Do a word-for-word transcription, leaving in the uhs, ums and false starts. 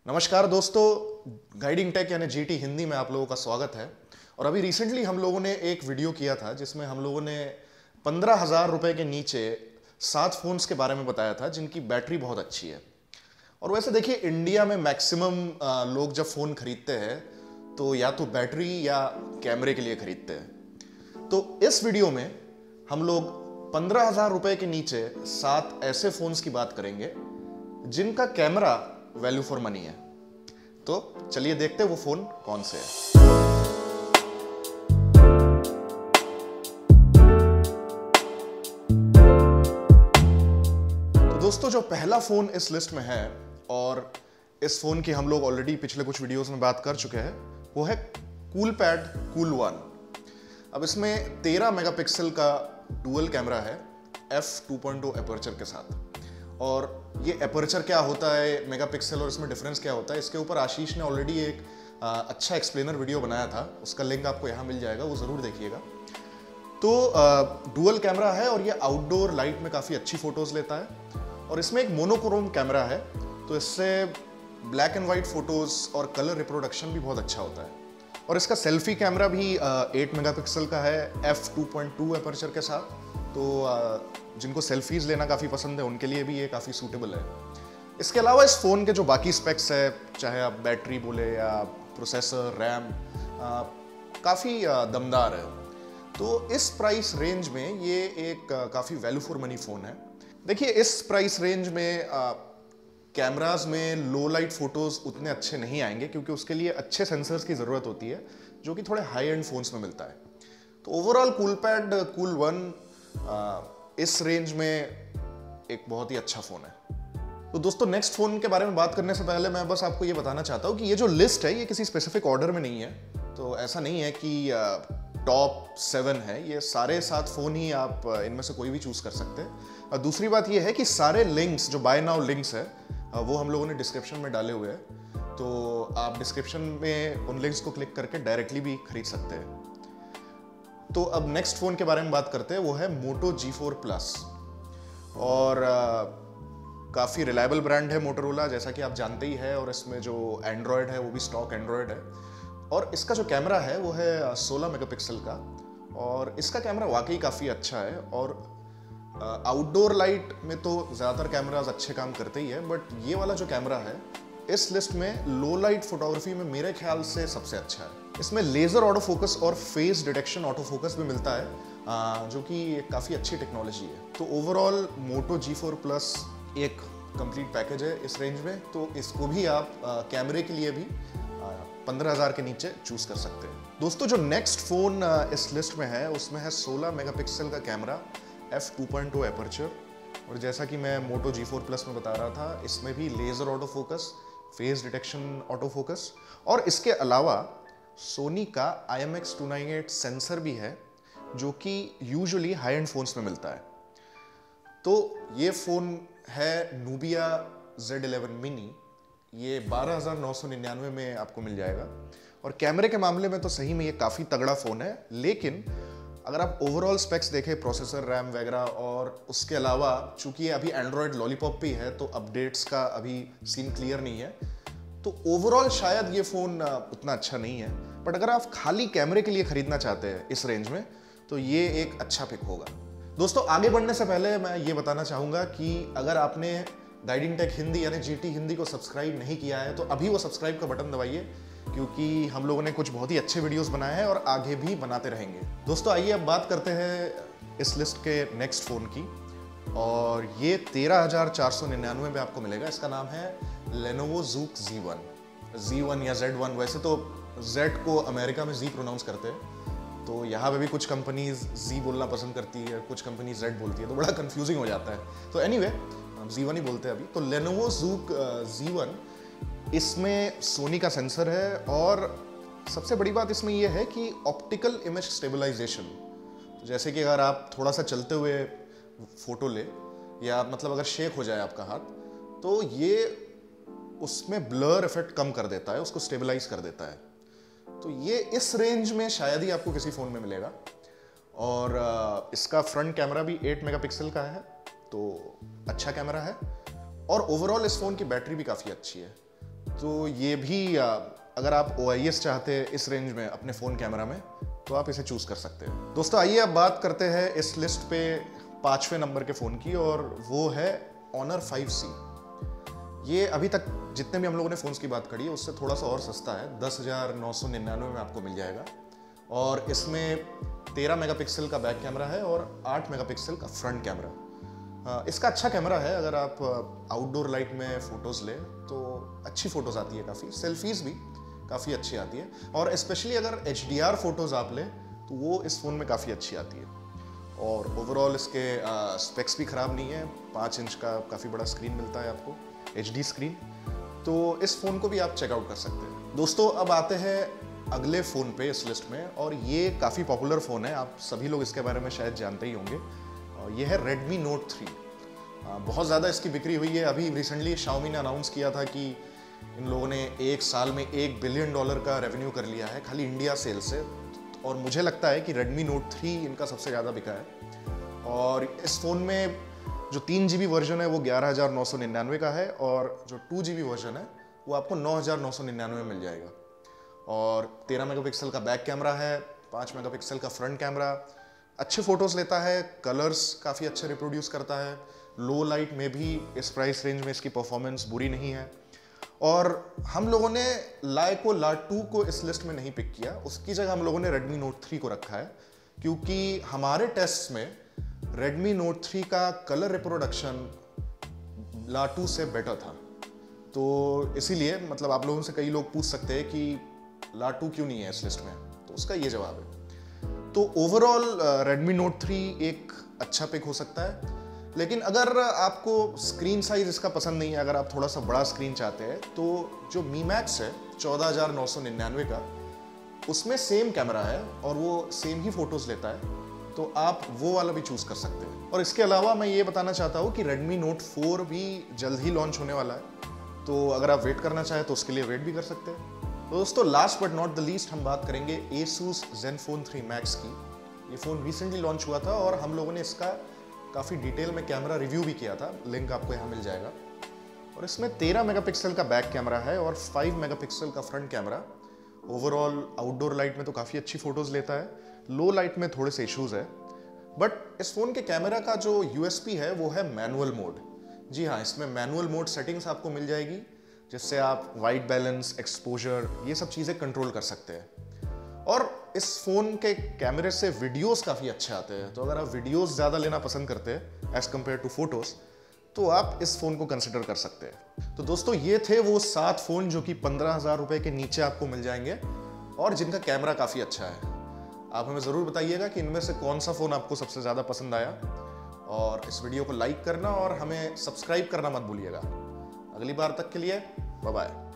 नमस्कार दोस्तों, guiding tech यानी जीटी हिंदी में आप लोगों का स्वागत है। और अभी रिसेंटली हम लोगों ने एक वीडियो किया था जिसमें हम लोगों ने पंद्रह हज़ार रुपए के नीचे सात फ़ोन्स के बारे में बताया था जिनकी बैटरी बहुत अच्छी है। और वैसे देखिए, इंडिया में मैक्सिमम लोग जब फ़ोन खरीदते हैं तो या तो बैटरी या कैमरे के लिए खरीदते हैं। तो इस वीडियो में हम लोग पंद्रह हज़ार रुपए के नीचे सात ऐसे फ़ोन्स की बात करेंगे जिनका कैमरा वैल्यू फॉर मनी है। तो चलिए देखते हैं वो फोन कौन से है। तो दोस्तों, जो पहला फोन इस लिस्ट में है और इस फोन की हम लोग ऑलरेडी पिछले कुछ वीडियोस में बात कर चुके हैं, वो है कूलपैड कूल वन। अब इसमें तेरह मेगापिक्सल का डुअल कैमरा है F two point O aperture के साथ। और ये एपर्चर क्या होता है, मेगापिक्सल, और इसमें डिफरेंस क्या होता है, इसके ऊपर आशीष ने ऑलरेडी एक आ, अच्छा एक्सप्लेनर वीडियो बनाया था। उसका लिंक आपको यहाँ मिल जाएगा, वो ज़रूर देखिएगा। तो डुअल कैमरा है और ये आउटडोर लाइट में काफ़ी अच्छी फोटोज़ लेता है। और इसमें एक मोनोक्रोम कैमरा है, तो इससे ब्लैक एंड वाइट फ़ोटोज़ और कलर रिप्रोडक्शन भी बहुत अच्छा होता है। और इसका सेल्फी कैमरा भी एट मेगापिक्सल का है F two point two aperture के साथ। तो आ, जिनको सेल्फीज लेना काफ़ी पसंद है उनके लिए भी ये काफ़ी सूटेबल है। इसके अलावा इस फ़ोन के जो बाकी स्पेक्स है, चाहे आप बैटरी बोले या प्रोसेसर, रैम, काफ़ी दमदार है। तो इस प्राइस रेंज में ये एक काफ़ी वैल्यू फॉर मनी फ़ोन है। देखिए, इस प्राइस रेंज में कैमराज में लो लाइट फ़ोटोज़ उतने अच्छे नहीं आएंगे क्योंकि उसके लिए अच्छे सेंसर्स की ज़रूरत होती है, जो कि थोड़े हाई एंड फ़ोन्स में मिलता है। तो ओवरऑल कूलपैड कूल वन इस रेंज में एक बहुत ही अच्छा फ़ोन है। तो दोस्तों, नेक्स्ट फ़ोन के बारे में बात करने से पहले मैं बस आपको ये बताना चाहता हूँ कि ये जो लिस्ट है ये किसी स्पेसिफिक ऑर्डर में नहीं है। तो ऐसा नहीं है कि टॉप सेवन है, ये सारे सात फ़ोन ही आप इनमें से कोई भी चूज़ कर सकते हैं। और दूसरी बात ये है कि सारे लिंक्स, जो बाय नाउ लिंक्स है, वो हम लोगों ने डिस्क्रिप्शन में डाले हुए हैं। तो आप डिस्क्रिप्शन में उन लिंक्स को क्लिक करके डायरेक्टली भी खरीद सकते हैं। तो अब नेक्स्ट फ़ोन के बारे में बात करते हैं, वो है मोटो जी फोर प्लस। और काफ़ी रिलायबल ब्रांड है मोटोरोला, जैसा कि आप जानते ही है। और इसमें जो एंड्रॉयड है वो भी स्टॉक एंड्रॉयड है। और इसका जो कैमरा है वो है सोलह मेगापिक्सल का। और इसका कैमरा वाकई काफ़ी अच्छा है। और आउटडोर लाइट में तो ज़्यादातर कैमराज अच्छे काम करते ही है, बट ये वाला जो कैमरा है इस लिस्ट में लो लाइट फोटोग्राफी में मेरे ख्याल से सबसे अच्छा है। इसमें लेज़र ऑटो फोकस और फेस डिटेक्शन ऑटो फोकस भी मिलता है, जो कि काफ़ी अच्छी टेक्नोलॉजी है। तो overall Moto G four plus एक कंप्लीट पैकेज है इस रेंज में। तो इसको भी आप कैमरे के लिए भी पंद्रह हज़ार के नीचे चूज़ कर सकते हैं। दोस्तों, जो नेक्स्ट फ़ोन इस लिस्ट में है उसमें है सोलह मेगापिक्सल का camera F two point O aperture. और जैसा कि मैं मोटो जी फोर प्लस में बता रहा था, इसमें भी laser auto focus, face detection auto focus, और इसके अलावा सोनी का I M X two nine eight sensor भी है, जो कि यूजुअली हाई एंड फोन्स में मिलता है। तो ये फ़ोन है नूबिया जेड इलेवन मिनी। ये बारह हज़ार नौ सौ निन्यानवे में आपको मिल जाएगा। और कैमरे के मामले में तो सही में ये काफ़ी तगड़ा फ़ोन है, लेकिन अगर आप ओवरऑल स्पेक्स देखें, प्रोसेसर, रैम वगैरह, और उसके अलावा चूंकि ये अभी एंड्रॉयड लॉलीपॉप भी है तो अपडेट्स का अभी सीन क्लियर नहीं है, तो ओवरऑल शायद ये फ़ोन उतना अच्छा नहीं है। बट अगर आप खाली कैमरे के लिए ख़रीदना चाहते हैं इस रेंज में, तो ये एक अच्छा पिक होगा। दोस्तों, आगे बढ़ने से पहले मैं ये बताना चाहूँगा कि अगर आपने गाइडिंग टेक हिंदी यानी जीटी हिंदी को सब्सक्राइब नहीं किया है तो अभी वो सब्सक्राइब का बटन दबाइए, क्योंकि हम लोगों ने कुछ बहुत ही अच्छे वीडियोस बनाए हैं और आगे भी बनाते रहेंगे। दोस्तों, आइए अब बात करते हैं इस लिस्ट के नेक्स्ट फ़ोन की। और ये तेरह हज़ार चार सौ निन्यानवे में आपको मिलेगा। इसका नाम है Lenovo Zuk Z one. Z one या ज़ेड वन, वैसे तो Z को अमेरिका में Z प्रोनाउंस करते हैं, तो यहाँ पे भी कुछ कंपनीज Z बोलना पसंद करती है, कुछ कंपनी Z बोलती है, तो बड़ा कंफ्यूजिंग हो जाता है। तो एनीवे, हम ज़ी वन ही बोलते हैं अभी। तो लेनोवो जूक ज़ी वन, इसमें सोनी का सेंसर है। और सबसे बड़ी बात इसमें यह है कि ऑप्टिकल इमेज स्टेबलाइजेशन, जैसे कि अगर आप थोड़ा सा चलते हुए फोटो ले, या मतलब अगर शेक हो जाए आपका हाथ, तो ये उसमें ब्लर इफेक्ट कम कर देता है, उसको स्टेबलाइज कर देता है। तो ये इस रेंज में शायद ही आपको किसी फ़ोन में मिलेगा। और इसका फ्रंट कैमरा भी एट मेगापिक्सल का है, तो अच्छा कैमरा है। और ओवरऑल इस फ़ोन की बैटरी भी काफ़ी अच्छी है। तो ये भी अगर आप ओ आई एस चाहते हैं इस रेंज में अपने फ़ोन कैमरा में तो आप इसे चूज़ कर सकते हैं। दोस्तों आइए अब बात करते हैं इस लिस्ट पे पाँचवें नंबर के फ़ोन की, और वो है ऑनर फाइव सी। ये अभी तक जितने भी हम लोगों ने फ़ोन्स की बात करी है उससे थोड़ा सा और सस्ता है, दस हज़ार नौ सौ निन्यानवे में आपको मिल जाएगा। और इसमें तेरह मेगापिक्सल का बैक कैमरा है और आठ मेगापिक्सल का फ्रंट कैमरा। इसका अच्छा कैमरा है, अगर आप आउटडोर लाइट में फ़ोटोज़ ले तो अच्छी फ़ोटोज़ आती है, काफ़ी सेल्फीज़ भी काफ़ी अच्छी आती है, और स्पेशली अगर एच डी आर फोटोज़ आप लें तो वो इस फ़ोन में काफ़ी अच्छी आती है। और ओवरऑल इसके स्पेक्स भी ख़राब नहीं है, पाँच इंच का काफ़ी बड़ा स्क्रीन मिलता है आपको, एच डी स्क्रीन। तो इस फ़ोन को भी आप चेकआउट कर सकते हैं। दोस्तों अब आते हैं अगले फ़ोन पे इस लिस्ट में, और ये काफ़ी पॉपुलर फ़ोन है, आप सभी लोग इसके बारे में शायद जानते ही होंगे। और ये है रेडमी नोट थ्री। बहुत ज़्यादा इसकी बिक्री हुई है। अभी रिसेंटली शाओमी ने अनाउंस किया था कि इन लोगों ने एक साल में एक बिलियन डॉलर का रेवेन्यू कर लिया है खाली इंडिया सेल से, और मुझे लगता है कि रेडमी नोट थ्री इनका सबसे ज़्यादा बिका है। और इस फ़ोन में जो तीन जी बी वर्जन है वो ग्यारह हज़ार नौ सौ निन्यानवे का है, और जो टू जी बी वर्जन है वो आपको नौ हज़ार नौ सौ निन्यानवे में मिल जाएगा। और तेरह मेगापिक्सल का बैक कैमरा है, पाँच मेगापिक्सल का फ्रंट कैमरा, अच्छे फ़ोटोज़ लेता है, कलर्स काफ़ी अच्छे रिप्रोड्यूस करता है, लो लाइट में भी इस प्राइस रेंज में इसकी परफॉर्मेंस बुरी नहीं है। और हम लोगों ने लाइको ला टू को इस लिस्ट में नहीं पिक किया, उसकी जगह हम लोगों ने रेडमी नोट थ्री को रखा है, क्योंकि हमारे टेस्ट में रेडमी नोट थ्री का कलर रिप्रोडक्शन ला टू से बेटर था। तो इसीलिए मतलब आप लोगों से कई लोग पूछ सकते हैं कि ला टू क्यों नहीं है इस लिस्ट में, तो उसका ये जवाब है। तो ओवरऑल रेडमी नोट थ्री एक अच्छा पिक हो सकता है, लेकिन अगर आपको स्क्रीन साइज इसका पसंद नहीं है, अगर आप थोड़ा सा बड़ा स्क्रीन चाहते हैं, तो जो मी मैक्स है चौदह हज़ार नौ सौ निन्यानवे का, उसमें सेम कैमरा है और वो सेम ही फोटोज़ लेता है, तो आप वो वाला भी चूज़ कर सकते हैं। और इसके अलावा मैं ये बताना चाहता हूँ कि रेडमी नोट फोर भी जल्द ही लॉन्च होने वाला है, तो अगर आप वेट करना चाहें तो उसके लिए वेट भी कर सकते हैं। तो दोस्तों last but not the least हम बात करेंगे एसूस ज़ेनफोन थ्री मैक्स की। ये फ़ोन रिसेंटली लॉन्च हुआ था और हम लोगों ने इसका काफ़ी डिटेल में कैमरा रिव्यू भी किया था, लिंक आपको यहाँ मिल जाएगा। और इसमें तेरह मेगापिक्सल का बैक कैमरा है और पाँच मेगापिक्सल का front camera. Overall outdoor light में तो काफ़ी अच्छी फ़ोटोज़ लेता है, लो लाइट में थोड़े से इश्यूज़ है। बट इस फ़ोन के कैमरा का जो यू एस पी है वो है मैनुअल मोड। जी हाँ, इसमें मैनुअल मोड सेटिंग्स आपको मिल जाएगी, जिससे आप वाइट बैलेंस, एक्सपोजर, ये सब चीज़ें कंट्रोल कर सकते हैं। और इस फ़ोन के कैमरे से वीडियोस काफ़ी अच्छे आते हैं, तो अगर आप वीडियोस ज़्यादा लेना पसंद करते हैं एज़ कम्पेयर टू फोटोज़, तो आप इस फ़ोन को कंसिडर कर सकते हैं। तो दोस्तों ये थे वो सात फ़ोन जो कि पंद्रह हज़ार रुपये के नीचे आपको मिल जाएंगे और जिनका कैमरा काफ़ी अच्छा है। आप हमें ज़रूर बताइएगा कि इनमें से कौन सा फ़ोन आपको सबसे ज़्यादा पसंद आया, और इस वीडियो को लाइक करना और हमें सब्सक्राइब करना मत भूलिएगा। अगली बार तक के लिए बाय बाय।